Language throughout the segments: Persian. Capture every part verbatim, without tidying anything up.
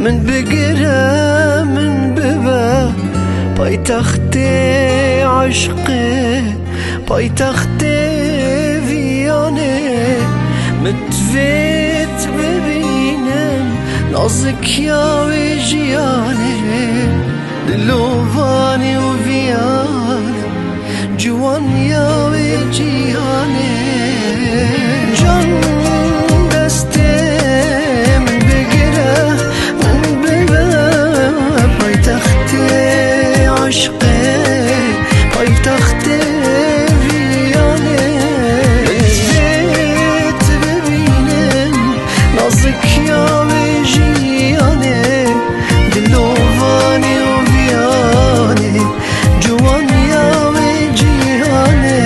من بقرة من ببا پایتخت عشقه پایتخت ویانه متویت ببینم نازک یا جیانه دلوانی و ویانه جوان یا جیانه جان دسته من بگره من ببه پایتخت عشقه پایتخت ویانه متویت ببینم نازک یا جیانه دلوانی و ویانه جوان یا جیانه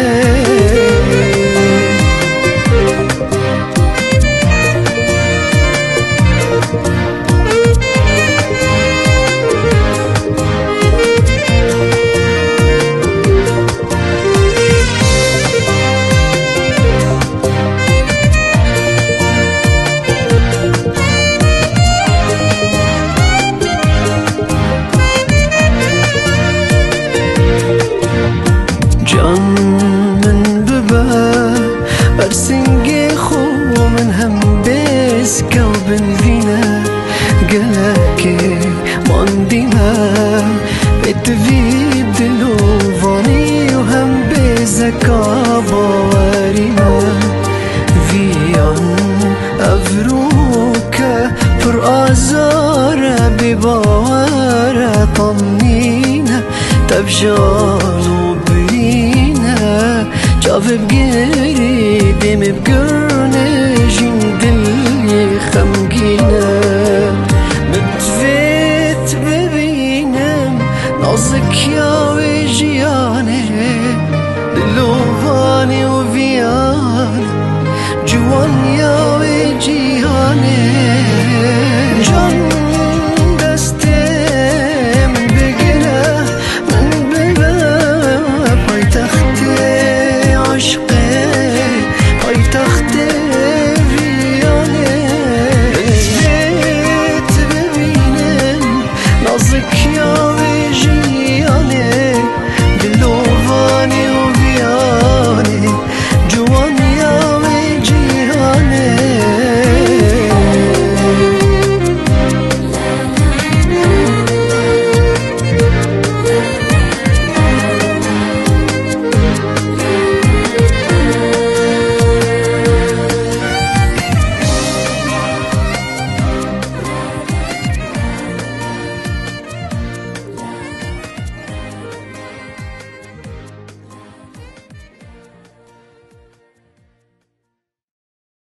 جان من ببا برسنگی خو من هم بسکه و بنوینه گلکه ماندینه بتویب دلوانی و هم بزکا باورینه ویان افروکه پر آزاره بباوره طمنینه تبجانو جاف بقريبي مبقرنا جين دلي خمقينا متفيت ببينم نازك يا وجياني دلواني وفياني جوان يا وجياني